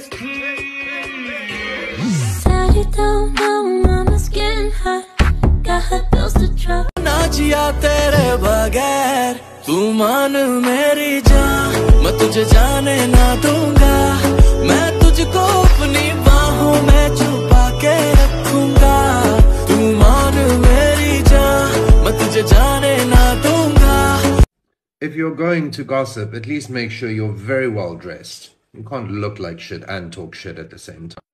Sat it down, now mama's getting hot. Got her bills to drop. ना जिया तेरे बगैर, तू मान मेरी जान, मैं तुझे जाने ना दूंगा। मैं तुझको अपनी बाहों में छुपा के रखूंगा। तू मान मेरी जान, मैं तुझे जाने ना दूंगा। If you're going to gossip, at least make sure you're very well dressed. You can't look like shit and talk shit at the same time.